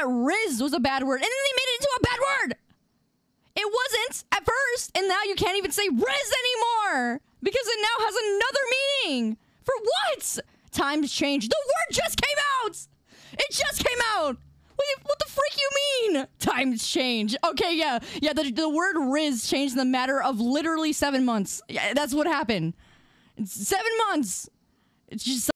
that Riz was a bad word, and then they made it into a bad word. It wasn't at first, and now you can't even say Riz anymore because it now has another meaning. For what? Times change. The word just came out. It just came out. What the freak you mean? Times change. Okay, yeah. The word Riz changed in the matter of literally 7 months. Yeah, that's what happened. It's 7 months. It's just